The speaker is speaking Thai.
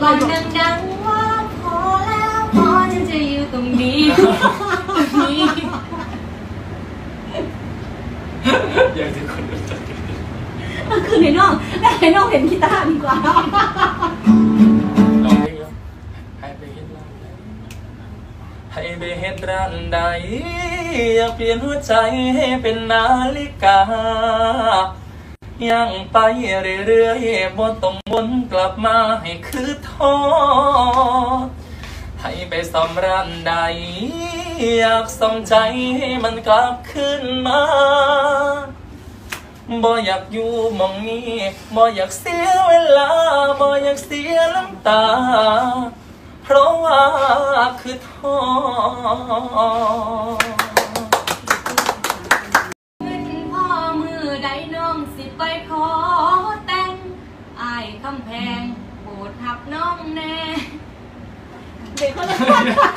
ฟังดังๆว่าพอแล้วพอฉันจะอยู่ตรงนี้อยากจะคนรู้จักกันคือในน้องให้น้องเห็นกีตาร์ดีกว่าลองเพลงให้ไปเห็นร้านใดให้ไปเห็นร้านใดอยากเปลี่ยนหัวใจให้เป็นนาฬิกายังไปเรื่อยๆบ่ต้องวนกลับมาให้คือท้อให้ไปซ่อมร้านใดอยากซ่อมใจให้มันกลับขึ้นมาบ่อยากอยู่มองนี้บ่อยากเสียเวลาบ่อยากเสียน้ำตาเพราะว่าคือท้อพ่อมือใดน้องสิไปขอแต่งอ้ายคำแพงโปรดหับน้องแน่เด็กคนละคน